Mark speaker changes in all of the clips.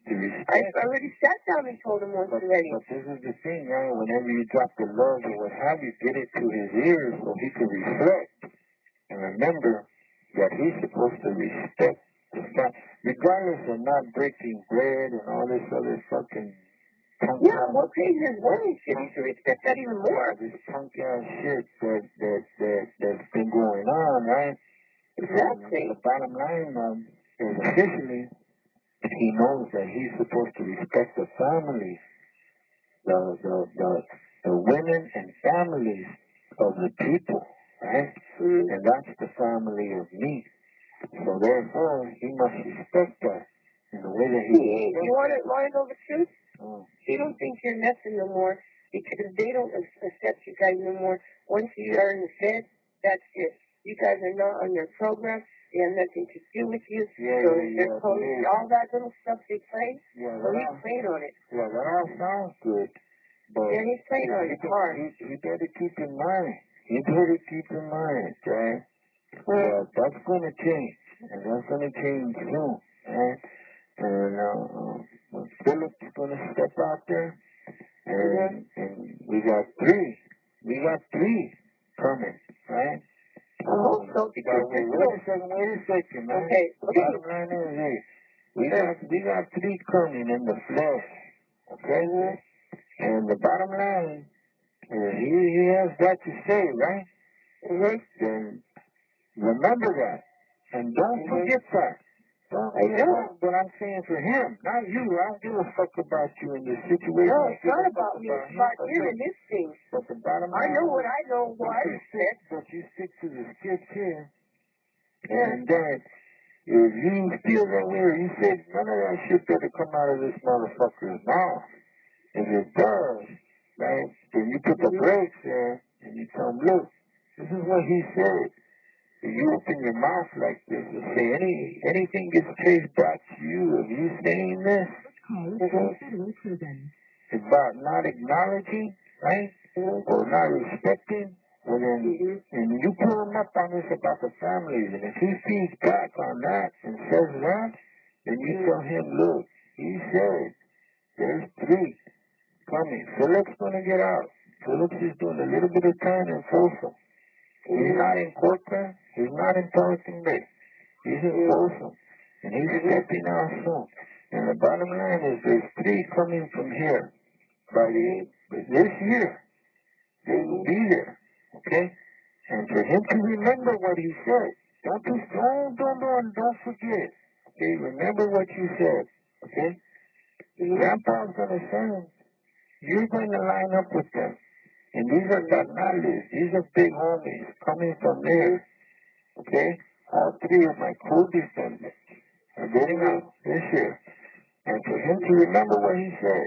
Speaker 1: to respect.
Speaker 2: I already sat down and told him once already.
Speaker 1: But this is the thing, right? Whenever you drop the love or what have you, get it to his ears so he can reflect and remember that he's supposed to respect the fact, regardless of not breaking bread and all this other fucking punk
Speaker 2: Yeah, what pays his woman shit? You should respect that even more.
Speaker 1: this punk ass shit that's been going on, right?
Speaker 2: Exactly.
Speaker 1: The bottom line is officially he knows that he's supposed to respect the families, the women and families of the people, right? And that's the family of me. So therefore, he must respect that in the way that he.
Speaker 2: You want to know the truth? They don't think you're nothing no more because they don't accept you guys no more. Once you are in the Fed, that's it. You guys are not on their program. They have nothing to do with you. All that little stuff they play.
Speaker 1: Yeah,
Speaker 2: he's playing on it.
Speaker 1: Yeah, that all sounds good. But
Speaker 2: yeah, he's playing on it hard.
Speaker 1: You better keep in mind. Okay? Yeah, that's going to change. And that's going to change soon. Right? And Philip's going to step out there. And we got three. Coming, right?
Speaker 2: So
Speaker 1: wait a second, man.
Speaker 2: Okay.
Speaker 1: Bottom line is, hey, we got three coming in the flesh, okay? And the bottom line is he has that to say, right? Then remember that, and don't forget that. I know, but I'm saying for him, not you. I don't give a fuck about you in this situation.
Speaker 2: No, it's not about me. It's about him and this thing.
Speaker 1: But the bottom line,
Speaker 2: I know what I know. What I said.
Speaker 1: But you stick to the skits here, and then if you feel that way, or you said none of that shit better come out of this motherfucker's mouth. If it does, right, then you put the brakes there and you tell him, look, this is what he said. If you open your mouth like this and say anything gets traced back to you of you saying this, it's about not acknowledging, right? Or not respecting, well then, and you pull him up on this about the families, and if he feeds back on that and says that, then you tell him, look, he said, there's three coming. Philip's gonna get out. Phillips is doing a little bit of time in Folsom. He's not in Corcoran. He's not in Pelican Bay. He's in Folsom. And he's stepping out soon. And the bottom line is there's three coming from here. By this year, they will be there. Okay? And for him to remember what he said. Don't forget. Okay? Remember what you said. Okay? Grandpa's gonna send. You're going to line up with them. And these are carnales. These are big homies coming from there. Okay? All three of my co-descendants are getting out this year. And for him to remember what he said.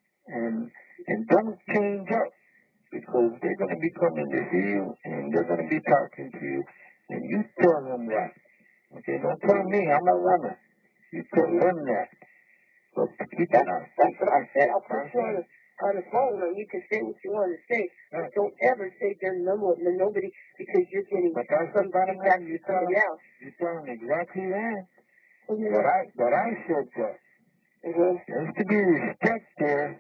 Speaker 1: And don't change up. Because they're going to be coming to see you. And they're going to be talking to you. And you tell them that. Okay? Don't tell me. I'm a woman. You tell them that. But keep that on.
Speaker 2: That's what I said. I'll put you on the phone and you can say what you want to say. But don't ever say their number to nobody because you're getting
Speaker 1: some feedback from somebody else. You tell them exactly that. But I said that. There's to be respect there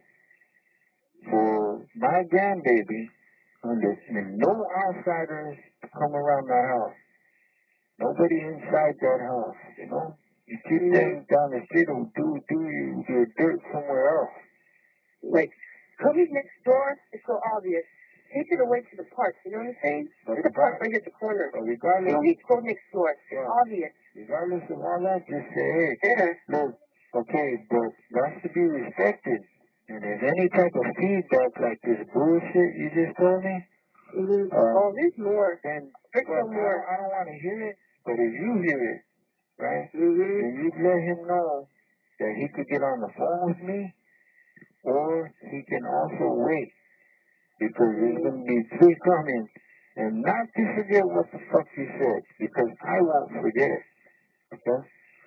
Speaker 1: for my grandbaby and no outsiders come around the house. Nobody inside that house, you know? You keep things down the street or do your dirt somewhere else.
Speaker 2: Like, coming next door is so obvious. Take it away to the park, you know what I'm saying? There's a park right at the corner. You don't need to go next door. It's obvious.
Speaker 1: Regardless of all that, just say, hey, look, okay, but that's to be respected. And if any type of feedback like this bullshit you just told me,
Speaker 2: there's more.
Speaker 1: Then,
Speaker 2: more.
Speaker 1: I don't want to hear it, but if you hear it, right, then you let him know that he could get on the phone with me, or he can also wait, because there's going to be three coming, and not to forget what the fuck he said, because I won't forget it, okay?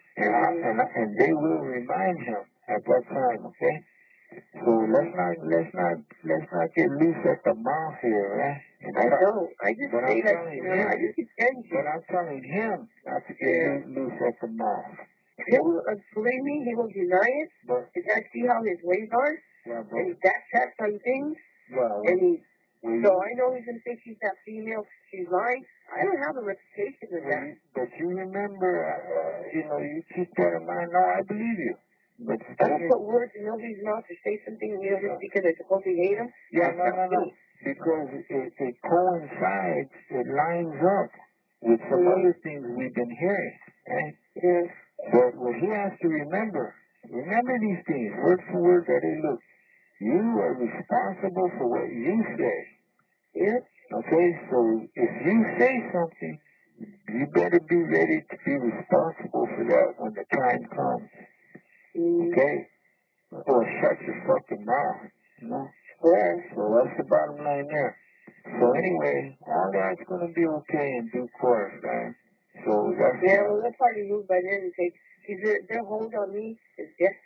Speaker 1: And they will remind him at that time, okay? So let's not get loose at the mouth here, right? And
Speaker 2: I don't. I just say that, I just defend you.
Speaker 1: But I'm telling him not to get loose at the mouth.
Speaker 2: He will, believe me, he will deny it.
Speaker 1: But,
Speaker 2: because I see how his ways are.
Speaker 1: yeah, but,
Speaker 2: And he backtracks on things.
Speaker 1: well,
Speaker 2: And he, so I know he's going to think she's that female. She's lying. I don't have a reputation with that.
Speaker 1: But you remember, you keep that in mind. No, I believe you. But
Speaker 2: I don't put words in nobody's mouth to say something, just because I supposedly hate him.
Speaker 1: Yeah, no. Because it coincides, it lines up with some other things we've been hearing, right?
Speaker 2: Yeah.
Speaker 1: But what he has to remember these things, word for word, that hey, look, you are responsible for what you say.
Speaker 2: Yeah.
Speaker 1: Okay, so if you say something, you better be ready to be responsible for that when the time comes. Okay? Or shut your fucking mouth. You know?
Speaker 2: Yeah.
Speaker 1: So that's the bottom line there. So anyway, all that's gonna be okay in due course, man. So that's
Speaker 2: well, they'll probably move by then and take. Their hold on me is desperate.